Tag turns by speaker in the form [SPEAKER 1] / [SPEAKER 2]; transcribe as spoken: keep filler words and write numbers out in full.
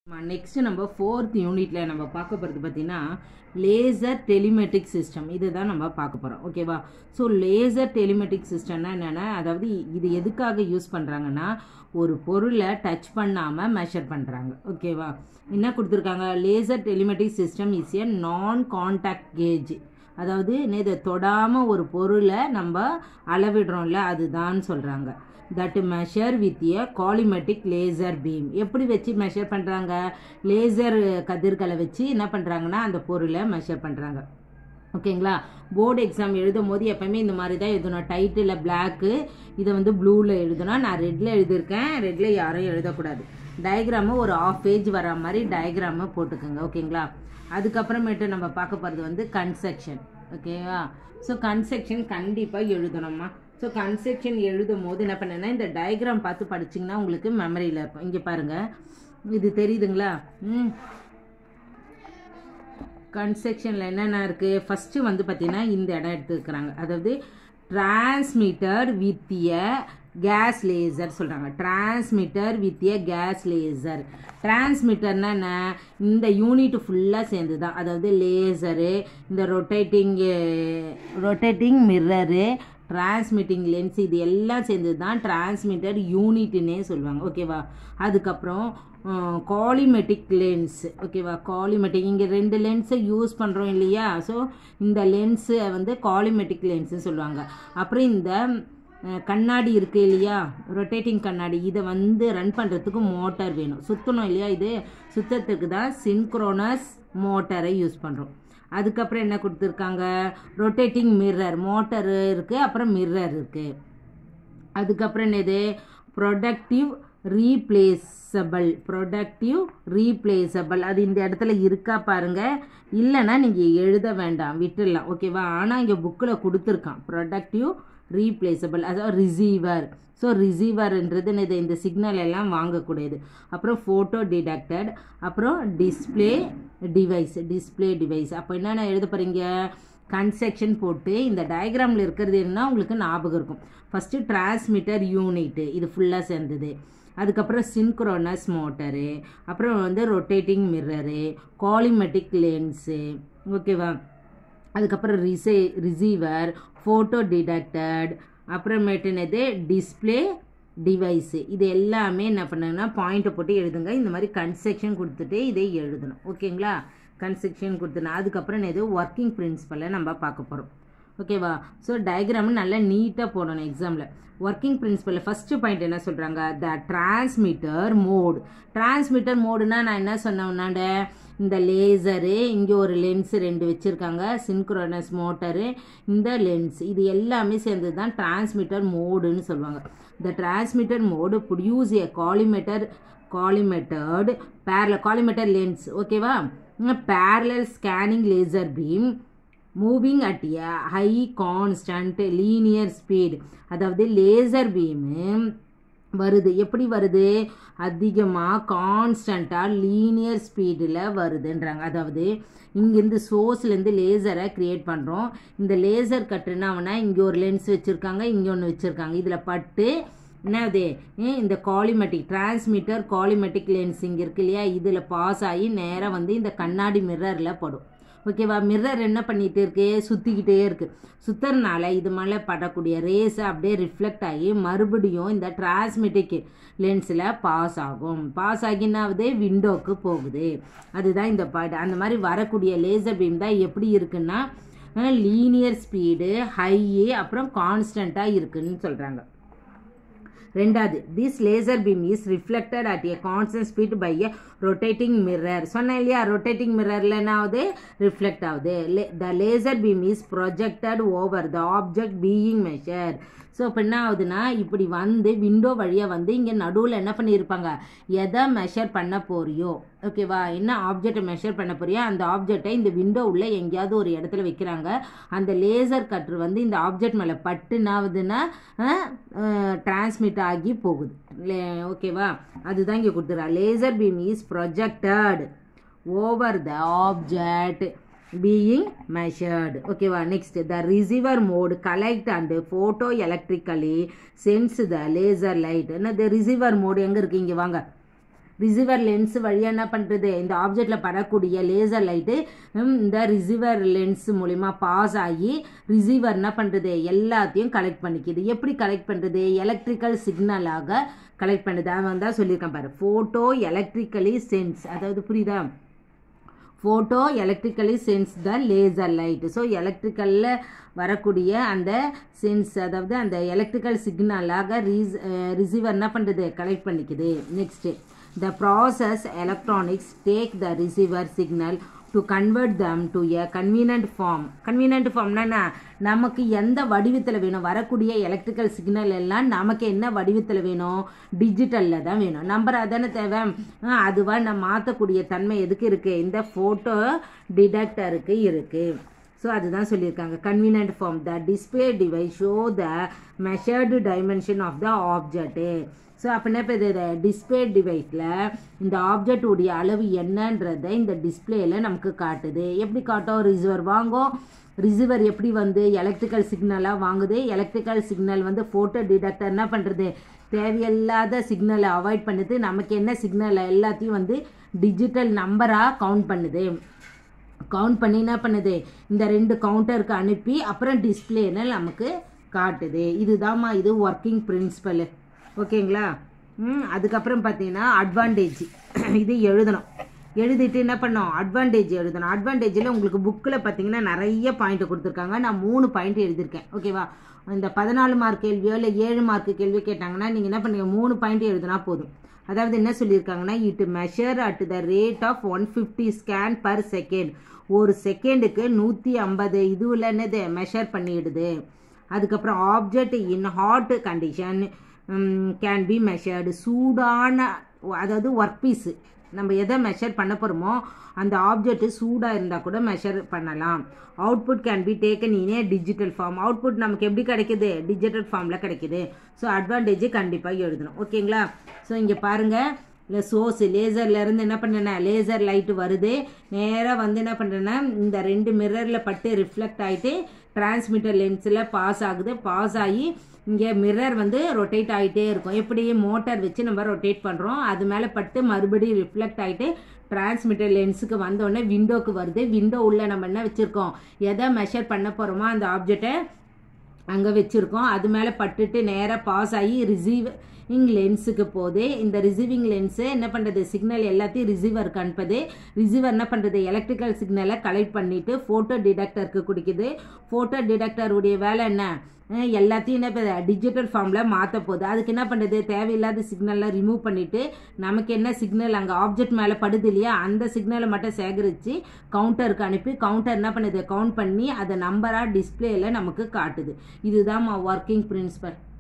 [SPEAKER 1] Next நம்ம fourth யூனிட்ல நம்ம பார்க்க போகிறது பார்த்தீங்கன்னா லேசர் டெலிமெட்ரிக் சிஸ்டம் இதுதான் நம்ம பார்க்க போகிறோம். ஓகேவா? ஸோ லேசர் டெலிமெட்ரிக் சிஸ்டம்னா என்னென்னா, அதாவது இது எதுக்காக யூஸ் பண்ணுறாங்கன்னா, ஒரு பொருளை டச் பண்ணாமல் மெஷர் பண்ணுறாங்க. ஓகேவா? என்ன கொடுத்துருக்காங்க, laser telemetric system is a non contact gauge. அதாவது இதை தொடாமல் ஒரு பொருளை நம்ம அளவிடுறோம்ல, அதுதான் சொல்கிறாங்க. That measure with a collimetric laser beam. எப்படி வச்சு மெஷர் பண்ணுறாங்க, லேசர் கதிர்களை வச்சு என்ன பண்ணுறாங்கன்னா அந்த பொருளை மெஷர் பண்ணுறாங்க. ஓகேங்களா? போர்டு எக்ஸாம் எழுதும் போது எப்போயுமே இந்த மாதிரி தான் எழுதணும். டைட்டில் பிளாக்கு, இதை வந்து ப்ளூவில் எழுதணும். நான் ரெட்டில் எழுதியிருக்கேன், ரெட்டில் யாரும் எழுதக்கூடாது. டயக்ராமு ஒரு ஆஃப் பேஜ் வர மாதிரி டயக்ராமை போட்டுக்கோங்க. ஓகேங்களா? அதுக்கப்புறமேட்டு நம்ம பார்க்க போகிறது வந்து கன்ஸ்ட்ரக்ஷன். ஓகேவா? ஸோ கன்ஸ்ட்ரக்ஷன் கண்டிப்பாக எழுதணுமா. ஸோ கன்ஸ்ட்ரக்ஷன் எழுதும் போது என்ன பண்ணேன்னா, இந்த டயக்ராம் பார்த்து படிச்சிங்கன்னா உங்களுக்கு மெமரியில் இருக்கும். இங்கே பாருங்கள், இது தெரியுதுங்களா? ம் கன்ஸ்ட்ரக்ஷனில் என்னென்ன இருக்குது, ஃபஸ்ட்டு வந்து பார்த்திங்கன்னா இந்த இடம் எடுத்துக்கிறாங்க. அதாவது transmitter with a gas laser சொல்கிறாங்க. Transmitter with a gas laser. டிரான்ஸ்மிட்டர்னா என்ன, இந்த யூனிட் ஃபுல்லாக சேர்ந்து தான். அதாவது லேசரு, இந்த rotating rotating mirror, transmitting lens, இது எல்லாம் சேர்ந்து தான் டிரான்ஸ்மிட்டர் யூனிட்னே சொல்லுவாங்க. ஓகேவா? அதுக்கப்புறம் காலிமெட்ரிக் லென்ஸ். ஓகேவா? காலிமெட்ரிக், இங்கே ரெண்டு லென்ஸை யூஸ் பண்ணுறோம் இல்லையா? ஸோ இந்த லென்ஸை வந்து காலிமெட்ரிக் லென்ஸுன்னு சொல்லுவாங்க. அப்புறம் இந்த கண்ணாடி இருக்குது இல்லையா, ரொட்டேட்டிங் கண்ணாடி, இதை வந்து ரன் பண்ணுறதுக்கு மோட்டார் வேணும். சுற்றணும் இல்லையா, இது சுற்றத்துக்கு தான் சின்க்ரோனஸ் மோட்டரை யூஸ் பண்ணுறோம். அதுக்கப்புறம் என்ன கொடுத்துருக்காங்க, ரொட்டேட்டிங் மிர்ரர், மோட்டர் இருக்குது, அப்புறம் மிர்ரர் இருக்குது. அதுக்கப்புறம் என்னது, ப்ரொடக்டிவ் ரீப்ளேசபிள். ப்ரொடக்டிவ் ரீப்ளேசபிள், அது இந்த இடத்துல இருக்கா பாருங்கள், இல்லைன்னா நீங்கள் எழுத வேண்டாம், விட்டுடலாம். ஓகேவா? ஆனால் இங்கே புக்கில் கொடுத்துருக்கான் ப்ரொடக்டிவ் ரீப்ளேசபிள், அதாவது ரிசீவர். ஸோ ரிசீவர்ன்றது இது இந்த சிக்னல் எல்லாம் வாங்கக்கூடியது. அப்புறம் ஃபோட்டோ டிடெக்டட், அப்புறம் டிஸ்பிளே டிவைஸ். டிஸ்பிளே டிவைஸ் அப்போ என்னென்ன எழுத போகிறீங்க, கன்ஸ்ட்ரக்ஷன் போட்டு இந்த டயக்ராமில் இருக்கிறது என்ன உங்களுக்கு ஞாபகம் இருக்கும். ஃபஸ்ட்டு டிரான்ஸ்மிட்டர் யூனிட்டு, இது ஃபுல்லாக சேர்ந்தது. அதுக்கப்புறம் சின்க்ரோனஸ் மோட்டரு, அப்புறம் வந்து ரொட்டேட்டிங் மிர்ரரு, காலிமெட்ரிக் லென்ஸு. ஓகேவா? அதுக்கப்புறம் ரிசே ரிசீவர், ஃபோட்டோ டிடெக்டட், அப்புறமேட்டுனது டிஸ்பிளே டிவைஸு. இது எல்லாமே என்ன பண்ணுங்கன்னா பாயிண்ட்டை போட்டு எழுதுங்க. இந்த மாதிரி கன்ஸ்ட்ரக்ஷன் கொடுத்துட்டு இதை எழுதணும். ஓகேங்களா? கன்ஸ்ட்ரக்ஷன் கொடுத்துனா அதுக்கப்புறம் எது ஒர்க்கிங் பிரின்சிபலை நம்ம பார்க்க போகிறோம். ஓகேவா? ஸோ டயக்ராம் நல்லா நீட்டாக போடணும் எக்ஸாமில். ஒர்க்கிங் பிரின்சிபல் ஃபஸ்ட்டு பாயிண்ட் என்ன சொல்கிறாங்க, த டிரான்ஸ்மிட்டர் மோட். டிரான்ஸ்மிட்டர் மோடுனா நான் என்ன சொன்னேன்னாண்ட, இந்த லேசரு, இங்கே ஒரு லென்ஸு ரெண்டு வச்சுருக்காங்க, சின்க்ரோனஸ் மோட்டரு, இந்த லென்ஸ், இது எல்லாமே சேர்ந்து தான் டிரான்ஸ்மிட்டர் மோடுன்னு சொல்லுவாங்க. The transmitter mode produce a collimator collimated parallel collimator lens. ஓகேவா? Parallel scanning laser beam moving at a high constant linear speed. அதாவது லேசர் பீமு வருது, எப்படி வருது, அதிகமாக கான்ஸ்டண்ட்டாக லீனியர் ஸ்பீடில் வருதுன்றாங்க. அதாவது இங்கேருந்து சோர்ஸ்லேருந்து லேசரை க்ரியேட் பண்ணுறோம். இந்த லேசர் கட்டுனாவனா இங்கே ஒரு லென்ஸ் வச்சுருக்காங்க, இங்கே ஒன்று வச்சுருக்காங்க. இதில் பட்டு என்னது, இந்த காலிமெட்ரிக் டிரான்ஸ்மிட்டர் காலிமெட்ரிக் லென்ஸ் இங்கே இருக்கு இல்லையா, இதில் பாஸ் ஆகி நேராக வந்து இந்த கண்ணாடி மிர்ரரில் படும். ஓகேவா? மிர்ரர் என்ன பண்ணிகிட்டே இருக்கு, சுற்றிக்கிட்டே இருக்குது. சுற்றுறதுனால இது மேலே படக்கூடிய ரேஸை அப்படியே ரிஃப்ளெக்ட் ஆகி மறுபடியும் இந்த டிரான்ஸ்மிட்டிக் லென்ஸில் பாஸ் ஆகும். பாஸ் ஆகினாவது விண்டோவுக்கு போகுது. அதுதான் இந்த பாயிண்ட். அந்த மாதிரி வரக்கூடிய லேசர் பீம் தான் எப்படி இருக்குன்னா லீனியர் ஸ்பீடு, ஹையு, அப்புறம் கான்ஸ்டண்ட்டாக இருக்குன்னு சொல்கிறாங்க. ரெண்டாவது, this laser beam is reflected at a constant speed by a rotating mirror. சொன்னேன் இல்லையா, ரொட்டேட்டிங் மிர்ரரில் என்ன ஆகுது, ரிஃப்ளெக்ட் ஆகுது. The laser beam is projected over the object being measure. So இப்போ என்ன ஆகுதுன்னா, இப்படி வந்து விண்டோ வழியாக வந்து இங்கே நடுவில் என்ன பண்ணியிருப்பாங்க, எதை மெஷர் பண்ண போறியோ, ஓகேவா, என்ன ஆப்ஜெக்டை மெஷர் பண்ண போறியோ அந்த ஆப்ஜெக்டை இந்த விண்டோ உள்ள எங்கேயாவது ஒரு இடத்துல வைக்கிறாங்க. அந்த லேசர் கட்ரு வந்து இந்த ஆப்ஜெக்ட் மேலே பட்டுனாவதுன்னா டிரான்ஸ்மிட் ஆகி போகுது. ஓகேவா? அதுதான் இங்கே கொடுத்துறா. Laser beam is projected over the object being measured. ஓகேவா? Next, the receiver mode collect and photo electrically sends the laser light. என்ன the receiver mode எங்கே இருக்கு, இங்கே வாங்க, ரிசீவர் லென்ஸ் வழியாக என்ன பண்ணுறது, இந்த ஆப்ஜெக்டில் படக்கூடிய லேசர் லைட்டு இந்த ரிசீவர் லென்ஸ் மூலிமா பாஸ் ஆகி ரிசீவர் என்ன பண்ணுறது, எல்லாத்தையும் கலெக்ட் பண்ணிக்குது. எப்படி கலெக்ட் பண்ணுறது, எலக்ட்ரிக்கல் சிக்னலாக கலெக்ட் பண்ணுது. அவன் தான் சொல்லியிருக்கான் பாரு, ஃபோட்டோ எலக்ட்ரிக்கலி சென்ஸ், அதாவது புரியுதா, photo electrically sense the laser light. So எலக்ட்ரிக்கலில் வரக்கூடிய அந்த சென்ஸ், அதாவது அந்த எலக்ட்ரிக்கல் சிக்னலாக ரீஸ் ரிசீவர் என்ன பண்ணுறது, கலெக்ட் பண்ணிக்குது. Next, the process electronics take the receiver signal to convert them to a convenient form. Convenient ஃபார்ம்னா நமக்கு எந்த வடிவத்தில் வேணும், வரக்கூடிய எலக்ட்ரிக்கல் சிக்னல் எல்லாம் நமக்கு என்ன வடிவத்தில் வேணும், டிஜிட்டலில் தான் வேணும். நம்பர் அதானே தேவை. அதுவாக நம்ம மாற்றக்கூடிய தன்மை எதுக்கு இருக்குது, இந்த ஃபோட்டோ டிடெக்டருக்கு இருக்குது. ஸோ அதுதான் சொல்லியிருக்காங்க. Convenient form, the display device show the measured dimension of the object. So அப்படின்னா இப்போ இது டிஸ்பிளே டிவைஸில் இந்த ஆப்ஜெக்ட் உடைய அளவு என்னன்றதை இந்த டிஸ்பிளேயில் நமக்கு காட்டுது. எப்படி காட்டும், ரிசீவர் வாங்கும், ரிசீவர் எப்படி வந்து எலக்ட்ரிக்கல் சிக்னலாக வாங்குது, எலக்ட்ரிக்கல் சிக்னல் வந்து ஃபோட்டோ டிடெக்டர் என்ன பண்ணுறது, தேவையில்லாத சிக்னலை அவாய்ட் பண்ணுது, நமக்கு என்ன சிக்னல் எல்லாத்தையும் வந்து டிஜிட்டல் நம்பராக கவுண்ட் பண்ணுது. கவுண்ட் பண்ணி என்ன பண்ணுது, இந்த ரெண்டு கவுண்டருக்கு அனுப்பி அப்புறம் டிஸ்பிளேன்னு நமக்கு காட்டுது. இதுதாம்மா இது ஒர்க்கிங் பிரின்சிபல். ஓகேங்களா. ம் அதுக்கப்புறம் பார்த்தீங்கன்னா அட்வான்டேஜ், இது எழுதணும். எழுதிட்டு என்ன பண்ணோம், அட்வான்டேஜ் எழுதணும். அட்வான்டேஜில் உங்களுக்கு புக்கில் பார்த்தீங்கன்னா நிறைய பாயிண்ட் கொடுத்துருக்காங்க. நான் மூணு பாயிண்ட் எழுதியிருக்கேன். ஓகேவா. இந்த பதினாலு மார்க் கேள்வியோ இல்லை ஏழு மார்க் கேள்வியோ கேட்டாங்கன்னா நீங்கள் என்ன பண்ணுங்க, மூணு பாயிண்ட் எழுதினா போதும். அதாவது என்ன சொல்லியிருக்காங்கன்னா, it measure at the rate of one fifty scan per second. ஒரு செகண்டுக்கு நூற்றி ஐம்பது இதுவில் என்னது மெஷர் பண்ணிடுது. அதுக்கப்புறம் object in hot condition can be measured. சூடான, அதாவது ஒர்க் பீஸு நம்ம எதை மெஷர் பண்ண போகிறோமோ அந்த ஆப்ஜெக்ட்டு சூடாக இருந்தால் கூட மெஷர் பண்ணலாம். Output can be taken in a digital form. Output நமக்கு எப்படி கிடைக்குது, டிஜிட்டல் ஃபார்மில் கிடைக்குது. ஸோ அட்வான்டேஜ் கண்டிப்பாக எழுதணும். ஓகேங்களா. ஸோ இங்கே பாருங்கள், இல்லை சோர்ஸ் லேசர்லேருந்து என்ன பண்ணுறேன்னா லேசர் லைட்டு வருது, நேராக வந்து என்ன பண்ணுறேன்னா இந்த ரெண்டு மிரரில் பட்டு ரிஃப்ளெக்ட் ஆகிட்டு டிரான்ஸ்மிட்டர் லென்ஸில் பாஸ் ஆகுது. பாஸ் ஆகி இங்கே மிரர் வந்து ரொட்டேட் ஆகிட்டே இருக்கும். எப்படி மோட்டார் வச்சு நம்ம ரொட்டேட் பண்ணுறோம், அது மேலே பட்டு மறுபடியும் ரிஃப்ளெக்ட் ஆகிட்டு டிரான்ஸ்மிட்டர் லென்ஸுக்கு வந்தோடனே விண்டோக்கு வருது. விண்டோ உள்ளே நம்ம என்ன வச்சுருக்கோம், எதை மெஷர் பண்ண போகிறோமோ அந்த ஆப்ஜெக்டை அங்கே வச்சுருக்கோம். அது மேலே பட்டுட்டு நேராக பாஸ் ஆகி ரிசீவிங் லென்ஸுக்கு போகுது. இந்த ரிசீவிங் லென்ஸு என்ன பண்ணுறது, சிக்னல் எல்லாத்தையும் ரிசீவருக்கு அனுப்புது. ரிசீவர் என்ன பண்ணுறது, எலக்ட்ரிக்கல் சிக்னலை கலெக்ட் பண்ணிவிட்டு ஃபோட்டோ டிடெக்டருக்கு கொடுக்குது. ஃபோட்டோ டிடெக்டருடைய வேலை என்ன, எல்லாத்தையும் என்ன இப்போ டிஜிட்டல் ஃபார்மில் மாற்ற போகுது. அதுக்கு என்ன பண்ணுறது, தேவையில்லாத சிக்னலை ரிமூவ் பண்ணிவிட்டு நமக்கு என்ன சிக்னல் அங்கே ஆப்ஜெக்ட் மேலே படுது இல்லையா, அந்த சிக்னலை மட்டும் சேகரித்து கவுண்டருக்கு அனுப்பி கவுண்டர் என்ன பண்ணுது, கவுண்ட் பண்ணி அதை நம்பராக டிஸ்பிளேயில் நமக்கு காட்டுது. இதுதான் ஒர்க்கிங் பிரின்சிபல்.